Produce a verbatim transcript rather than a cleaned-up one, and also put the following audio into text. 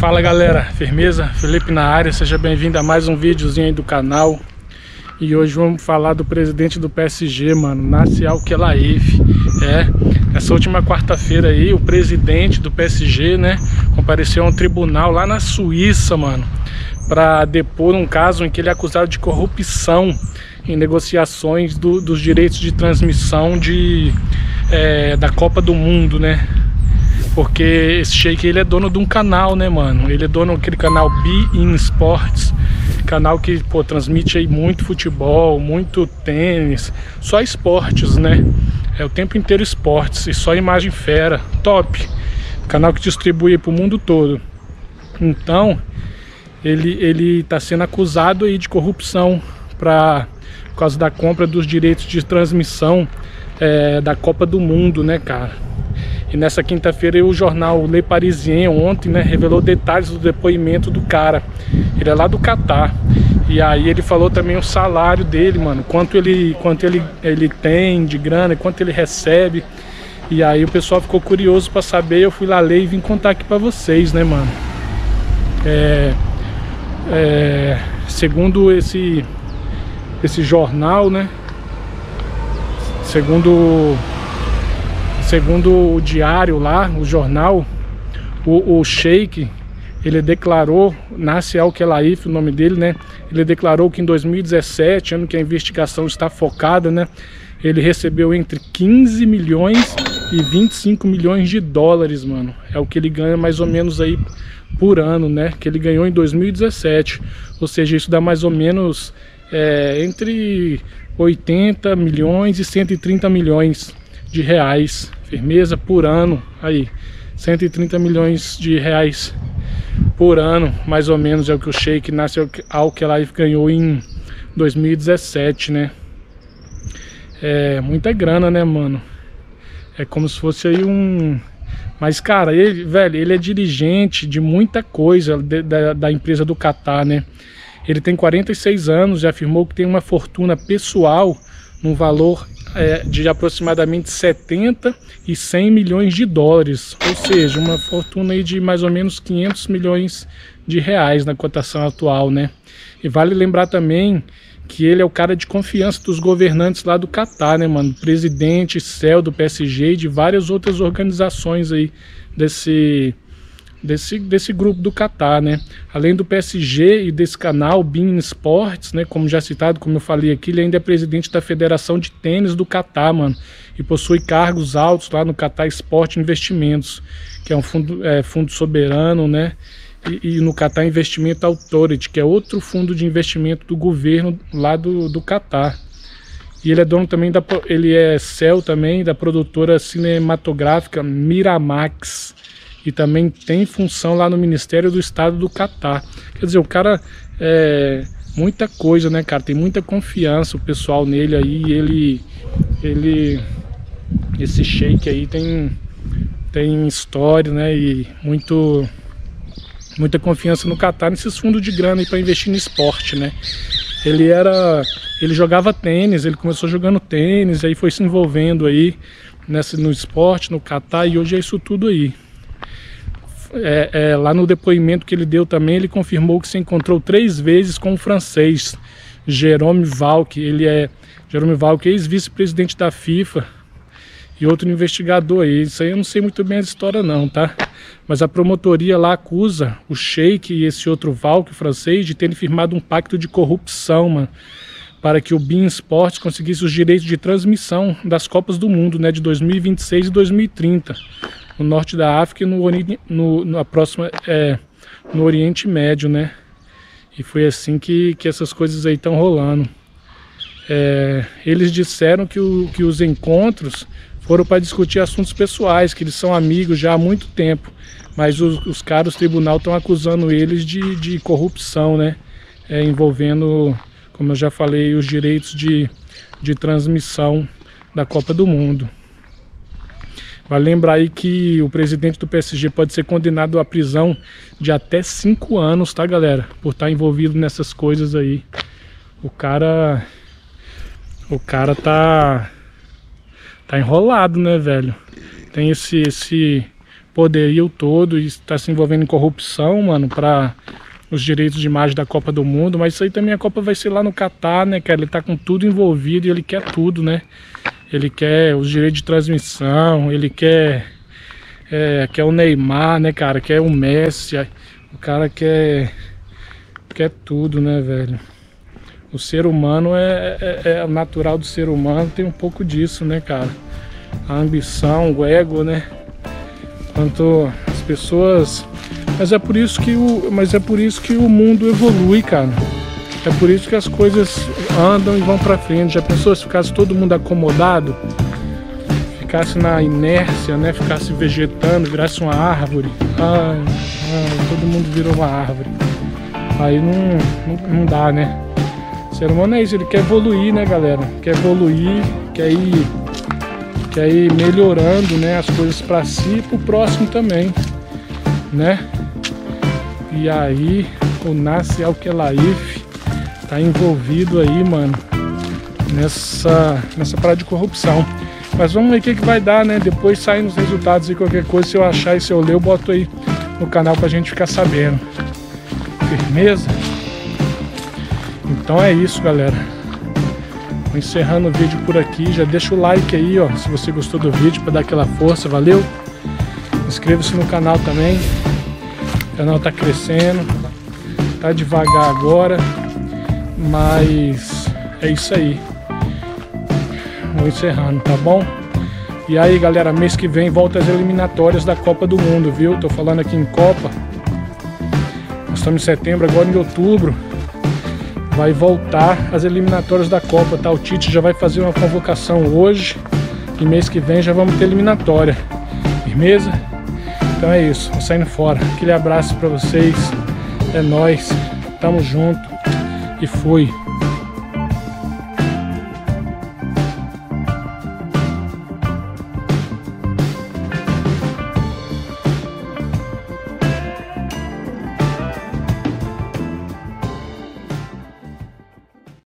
Fala galera, firmeza? Felipe na área, seja bem-vindo a mais um videozinho aí do canal. E hoje vamos falar do presidente do P S G, mano, Nasser Al-Khelaifi. É, essa última quarta-feira aí, o presidente do P S G, né, compareceu a um tribunal lá na Suíça, mano, para depor um caso em que ele é acusado de corrupção em negociações do, dos direitos de transmissão de, é, da Copa do Mundo, né? Porque esse Sheik, ele é dono de um canal, né, mano? Ele é dono daquele canal beIN Sports, canal que, pô, transmite aí muito futebol, muito tênis, só esportes, né? É o tempo inteiro esportes e só imagem fera, top. Canal que distribui pro mundo todo. Então, ele, ele tá sendo acusado aí de corrupção pra, por causa da compra dos direitos de transmissão é, da Copa do Mundo, né, cara? E nessa quinta-feira o jornal Le Parisien ontem, né, revelou detalhes do depoimento do cara. Ele é lá do Catar. E aí ele falou também o salário dele, mano, quanto ele, quanto ele, ele tem de grana, quanto ele recebe. E aí o pessoal ficou curioso pra saber, eu fui lá ler e vim contar aqui pra vocês, né, mano. É, é, segundo esse, esse jornal, né, segundo... Segundo o diário lá, o jornal, o, o Sheik, ele declarou, Nasser Al-Khelaifi, o nome dele, né? Ele declarou que em dois mil e dezessete, ano que a investigação está focada, né? Ele recebeu entre quinze milhões e vinte e cinco milhões de dólares, mano. É o que ele ganha mais ou menos aí por ano, né? Que ele ganhou em dois mil e dezessete. Ou seja, isso dá mais ou menos é, entre oitenta milhões e cento e trinta milhões de reais. Firmeza, por ano, aí, cento e trinta milhões de reais por ano, mais ou menos, é o que o Sheik Nasser Al-Khelaifi ganhou em dois mil e dezessete, né? É muita grana, né, mano? É como se fosse aí um... Mas, cara, ele, velho, ele é dirigente de muita coisa de, da, da empresa do Catar, né? Ele tem quarenta e seis anos e afirmou que tem uma fortuna pessoal num valor é, de aproximadamente setenta e cem milhões de dólares, ou seja, uma fortuna aí de mais ou menos quinhentos milhões de reais na cotação atual, né? E vale lembrar também que ele é o cara de confiança dos governantes lá do Catar, né, mano? Presidente, C E O do P S G e de várias outras organizações aí desse... Desse, desse grupo do Catar, né? Além do P S G e desse canal beIN Sports, né? Como já citado, como eu falei aqui, ele ainda é presidente da Federação de Tênis do Catar, mano. E possui cargos altos lá no Catar Sport Investimentos, que é um fundo, é, fundo soberano, né? E, e no Catar Investment Authority, que é outro fundo de investimento do governo lá do, do Catar. E ele é dono também da... Ele é C E O também da produtora cinematográfica Miramax. E também tem função lá no Ministério do Estado do Catar. Quer dizer, o cara é muita coisa, né, cara? Tem muita confiança o pessoal nele aí. Ele, ele, esse Sheik aí tem, tem história, né? E muito, muita confiança no Catar, nesses fundos de grana aí para investir no esporte, né? Ele era, ele jogava tênis, ele começou jogando tênis, aí foi se envolvendo aí nessa, no esporte, no Catar, e hoje é isso tudo aí. É, é, lá no depoimento que ele deu também, ele confirmou que se encontrou três vezes com o francês Jérôme Valcke. Ele é Jérôme Valcke, ex-vice-presidente da FIFA e outro investigador aí. Isso aí eu não sei muito bem a história não, tá? Mas a promotoria lá acusa o Sheik e esse outro Valcke francês de terem firmado um pacto de corrupção, mano, para que o beIN Sports conseguisse os direitos de transmissão das Copas do Mundo, né, de dois mil e vinte e seis e dois mil e trinta. No norte da África e no, no, na próxima, é, no Oriente Médio, né? E foi assim que, que essas coisas aí estão rolando. É, eles disseram que, o, que os encontros foram para discutir assuntos pessoais, que eles são amigos já há muito tempo, mas os, os caras do tribunal estão acusando eles de, de corrupção, né? É, envolvendo, como eu já falei, os direitos de, de transmissão da Copa do Mundo. Vale lembrar aí que o presidente do P S G pode ser condenado à prisão de até cinco anos, tá, galera? Por estar envolvido nessas coisas aí. O cara... O cara tá... Tá enrolado, né, velho? Tem esse... esse poderio todo e está se envolvendo em corrupção, mano, para os direitos de imagem da Copa do Mundo. Mas isso aí também, a Copa vai ser lá no Catar, né, cara? Ele tá com tudo envolvido e ele quer tudo, né? Ele quer os direitos de transmissão, ele quer, é, quer o Neymar, né, cara? Quer o Messi, o cara quer, quer tudo, né, velho? O ser humano é, é, é natural do ser humano, tem um pouco disso, né, cara? A ambição, o ego, né? Quanto as pessoas... Mas é por isso que o, mas é por isso que o mundo evolui, cara. É por isso que as coisas andam e vão pra frente. Já pensou se ficasse todo mundo acomodado? Ficasse na inércia, né? Ficasse vegetando, virasse uma árvore. Ai, ai, todo mundo virou uma árvore. Aí não, não, não dá, né? O ser humano é isso, ele quer evoluir, né, galera? Quer evoluir, quer ir, quer ir melhorando, né, as coisas pra si e pro próximo também, né? E aí o Nasser Al-Khelaifi tá envolvido aí, mano, nessa, nessa parada de corrupção. Mas vamos ver o que, que vai dar, né? Depois saem os resultados e qualquer coisa, se eu achar e se eu ler, eu boto aí no canal pra gente ficar sabendo. Firmeza? Então é isso, galera. Vou encerrando o vídeo por aqui. Já deixa o like aí, ó, se você gostou do vídeo, pra dar aquela força, valeu? Inscreva-se no canal também. O canal tá crescendo, tá devagar agora, mas é isso aí. Vou encerrando, tá bom? E aí, galera, mês que vem volta as eliminatórias da Copa do Mundo, viu? Tô falando aqui em Copa. Nós estamos em setembro, agora em outubro vai voltar as eliminatórias da Copa, tá? O Tite já vai fazer uma convocação hoje e mês que vem já vamos ter eliminatória. Firmeza? Então é isso, vou saindo fora. Aquele abraço pra vocês. É nóis. Tamo junto. E fui.